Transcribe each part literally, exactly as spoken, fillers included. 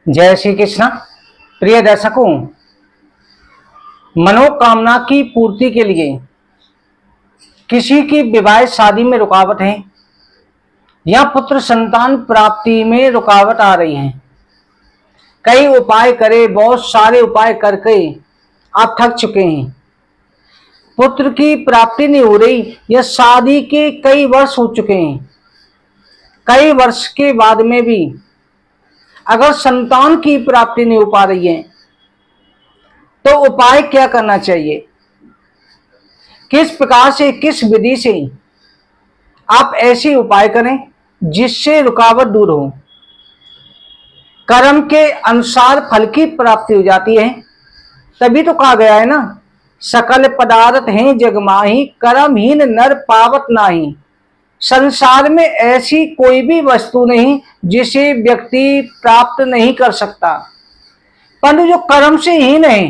जय श्री कृष्ण। प्रिय दर्शकों, मनोकामना की पूर्ति के लिए किसी की विवाह शादी में रुकावट है या पुत्र संतान प्राप्ति में रुकावट आ रही है। कई उपाय करे, बहुत सारे उपाय करके आप थक चुके हैं। पुत्र की प्राप्ति नहीं हो रही या शादी के कई वर्ष हो चुके हैं। कई वर्ष के बाद में भी अगर संतान की प्राप्ति नहीं हो पा रही है तो उपाय क्या करना चाहिए, किस प्रकार से, किस विधि से आप ऐसे उपाय करें जिससे रुकावट दूर हो। कर्म के अनुसार फल की प्राप्ति हो जाती है। तभी तो कहा गया है ना, सकल पदार्थ हैं जग माही, कर्महीन नर पावत नाही। संसार में ऐसी कोई भी वस्तु नहीं जिसे व्यक्ति प्राप्त नहीं कर सकता, परंतु जो कर्म से हीन है,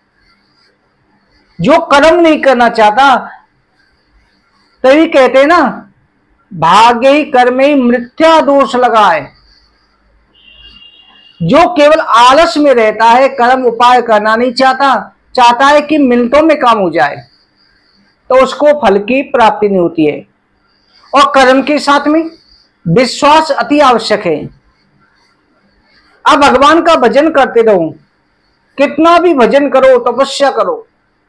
जो कर्म नहीं करना चाहता, तभी कहते हैं ना, भाग्य ही कर्म ही मिथ्या दोष लगाए। जो केवल आलस में रहता है, कर्म उपाय करना नहीं चाहता, चाहता है कि मिनटों में काम हो जाए, तो उसको फल की प्राप्ति नहीं होती है। और कर्म के साथ में विश्वास अति आवश्यक है। अब भगवान का भजन करते रहो, कितना भी भजन करो, तपस्या करो।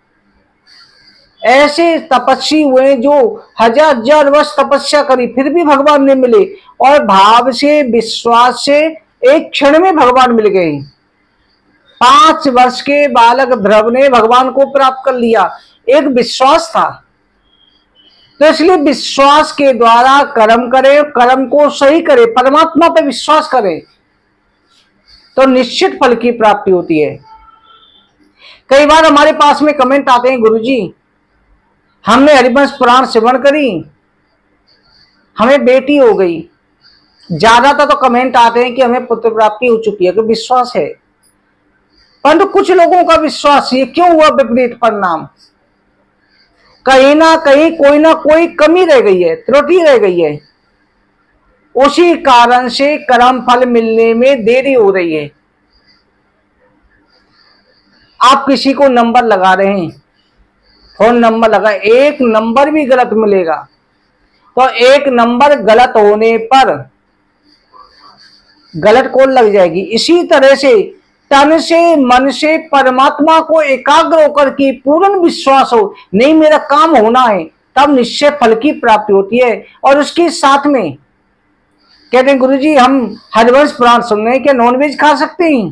ऐसे तपस्वी हुए जो हजार हजार वर्ष तपस्या करी फिर भी भगवान नहीं मिले, और भाव से, विश्वास से एक क्षण में भगवान मिल गए। पांच वर्ष के बालक ध्रुव ने भगवान को प्राप्त कर लिया, एक विश्वास था। तो इसलिए विश्वास के द्वारा कर्म करें, कर्म को सही करें, परमात्मा पे विश्वास करें, तो निश्चित फल की प्राप्ति होती है। कई बार हमारे पास में कमेंट आते हैं, गुरुजी हमने हरिवंश पुराण श्रवण करी, हमें बेटी हो गई। ज्यादातर तो कमेंट आते हैं कि हमें पुत्र प्राप्ति हो चुकी है, तो विश्वास है। परंतु कुछ लोगों का विश्वास ये क्यों हुआ विपरीत परिणाम? कहीं ना कहीं कोई ना कोई कमी रह गई है, त्रुटि रह गई है। उसी कारण से कर्म फल मिलने में देरी हो रही है। आप किसी को नंबर लगा रहे हैं, फोन नंबर लगा, एक नंबर भी गलत मिलेगा, तो एक नंबर गलत होने पर गलत कॉल लग जाएगी। इसी तरह से तन से, मन से परमात्मा को एकाग्र होकर के पूर्ण विश्वास हो, नहीं मेरा काम होना है, तब निश्चय फल की प्राप्ति होती है। और उसके साथ में कहते हैं, गुरुजी हम हरिवंश पुराण सुन रहे हैं, क्या नॉनवेज खा सकते हैं?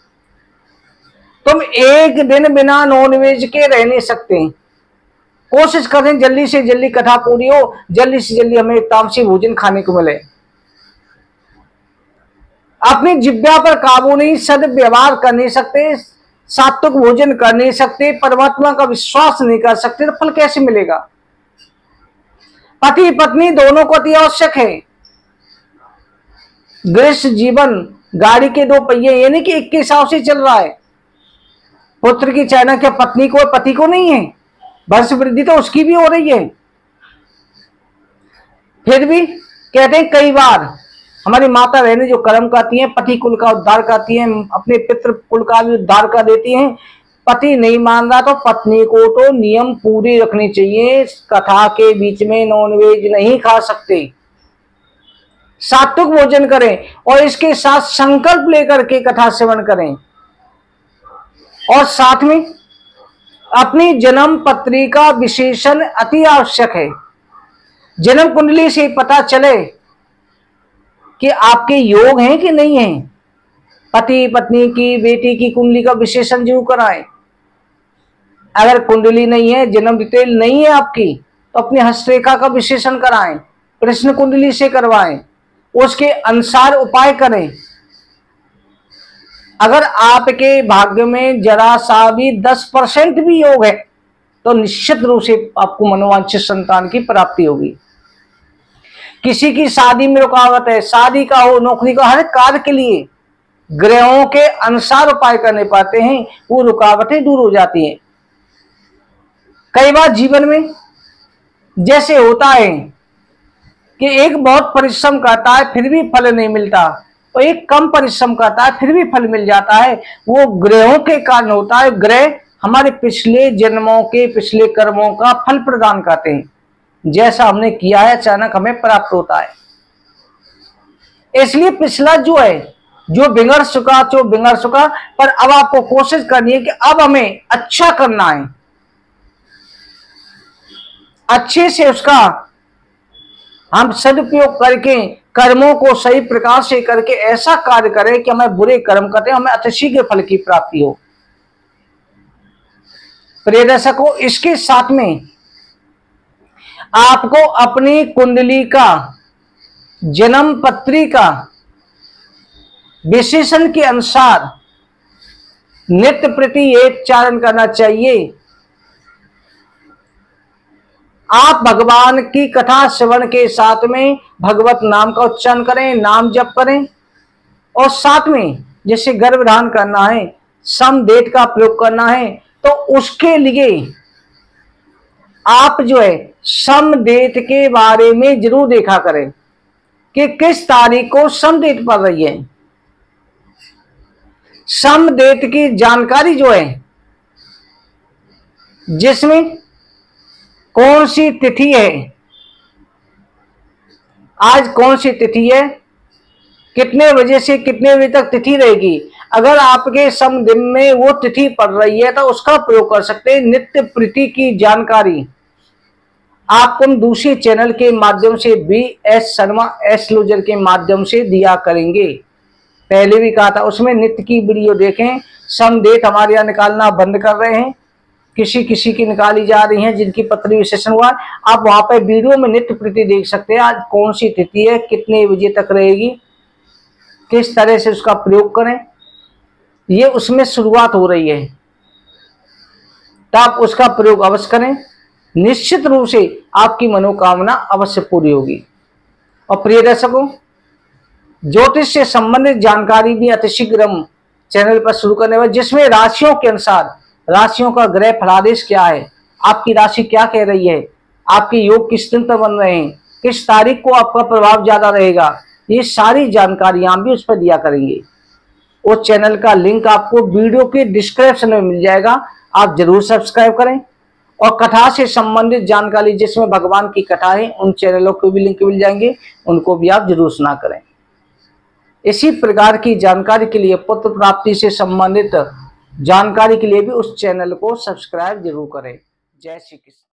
तुम एक दिन बिना नॉनवेज के रह नहीं सकते। कोशिश करें जल्दी से जल्दी कथा पूरी हो, जल्दी से जल्दी हमें तामसी भोजन खाने को मिले। अपनी जिह्वा पर काबू नहीं, सद्व्यवहार कर नहीं सकते, सात्विक भोजन कर नहीं सकते, परमात्मा का विश्वास नहीं कर सकते, तो फल कैसे मिलेगा? पति पत्नी दोनों को अति आवश्यक है। गृहस्थ जीवन गाड़ी के दो पहिए, ये नहीं कि एक के हिसाब से चल रहा है। पुत्र की चाहना क्या पत्नी को, पति को नहीं है? वंश वृद्धि तो उसकी भी हो रही है। फिर भी कहते हैं, कई बार हमारी माता बहनें जो कर्म करती हैं, पति कुल का उद्धार करती हैं, अपने पितृ कुल का भी उद्धार कर देती हैं। पति नहीं मान रहा तो पत्नी को तो नियम पूरे रखने चाहिए। कथा के बीच में नॉनवेज नहीं खा सकते, सात्विक भोजन करें, और इसके साथ संकल्प लेकर के कथा सेवन करें। और साथ में अपनी जन्म पत्रिका विशेषण अति आवश्यक है। जन्म कुंडली से पता चले कि आपके योग हैं कि नहीं हैं। पति पत्नी की, बेटी की कुंडली का विशेषण जरूर कराएं। अगर कुंडली नहीं है, जन्म डिटेल नहीं है आपकी, तो अपनी हस्तरेखा का विशेषण कराएं, कृष्ण कुंडली से करवाएं, उसके अनुसार उपाय करें। अगर आपके भाग्य में जरा सा भी दस परसेंट भी योग है, तो निश्चित रूप से आपको मनोवांछित संतान की प्राप्ति होगी। किसी की शादी में रुकावट है, शादी का हो, नौकरी का, हर कार्य के लिए ग्रहों के अनुसार उपाय करने पाते हैं, वो रुकावटें दूर हो जाती हैं। कई बार जीवन में जैसे होता है कि एक बहुत परिश्रम करता है फिर भी फल नहीं मिलता, और एक कम परिश्रम करता है फिर भी फल मिल जाता है, वो ग्रहों के कारण होता है। ग्रह हमारे पिछले जन्मों के पिछले कर्मों का फल प्रदान करते हैं, जैसा हमने किया है अचानक हमें प्राप्त होता है। इसलिए पिछला जो है जो बिगड़ चुका जो बिगड़ चुका, पर अब आपको कोशिश करनी है कि अब हमें अच्छा करना है, अच्छे से उसका हम सदुपयोग करके कर्मों को सही प्रकार से करके ऐसा कार्य करें कि हमें बुरे कर्म करते हमें अतिशीघ्र फल की प्राप्ति हो। प्रिय दर्शकों, इसके साथ में आपको अपनी कुंडली का जन्म पत्री का विशेषण के अनुसार नित्य प्रति एक चारण करना चाहिए। आप भगवान की कथा श्रवण के साथ में भगवत नाम का उच्चारण करें, नाम जप करें, और साथ में जैसे गर्भधारण करना है, समदेत का प्रयोग करना है, तो उसके लिए आप जो है समदेत के बारे में जरूर देखा करें कि किस तारीख को समदेत पड़ रही है। समदेत की जानकारी जो है जिसमें कौन सी तिथि है, आज कौन सी तिथि है, कितने बजे से कितने बजे तक तिथि रहेगी, अगर आपके सम दिन में वो तिथि पड़ रही है तो उसका प्रयोग कर सकते हैं। नित्य प्रीति की जानकारी आपको हम दूसरे चैनल के माध्यम से बी एस शर्मा एस्ट्रोलॉजर के माध्यम से दिया करेंगे। पहले भी कहा था, उसमें नित्य की वीडियो देखें। समदेत हमारे यहाँ निकालना बंद कर रहे हैं, किसी किसी की निकाली जा रही हैं जिनकी पत्री विशेषण हुआ। आप वहां पर वीडियो में नित्य प्रति देख सकते हैं, आज कौन सी तिथि है, कितने बजे तक रहेगी, किस तरह से उसका प्रयोग करें, ये उसमें शुरुआत हो रही है। तो आप उसका प्रयोग अवश्य करें, निश्चित रूप से आपकी मनोकामना अवश्य पूरी होगी। और प्रिय दर्शकों, ज्योतिष से संबंधित जानकारी भी अतिशीघ्र हम चैनल पर शुरू करने वाले, जिसमें राशियों के अनुसार राशियों का ग्रह फलादेश क्या है, आपकी राशि क्या कह रही है, आपके योग किस दिन तक बन रहे हैं, किस तारीख को आपका प्रभाव ज्यादा रहेगा, ये सारी जानकारियां हम भी उस पर दिया करेंगे। उस चैनल का लिंक आपको वीडियो के डिस्क्रिप्शन में मिल जाएगा, आप जरूर सब्सक्राइब करें। और कथा से संबंधित जानकारी जिसमें भगवान की कथा है, उन चैनलों के भी लिंक मिल जाएंगे, उनको भी आप जरूर सुना करें। इसी प्रकार की जानकारी के लिए, पुत्र प्राप्ति से संबंधित जानकारी के लिए भी उस चैनल को सब्सक्राइब जरूर करें। जय श्री कृष्ण।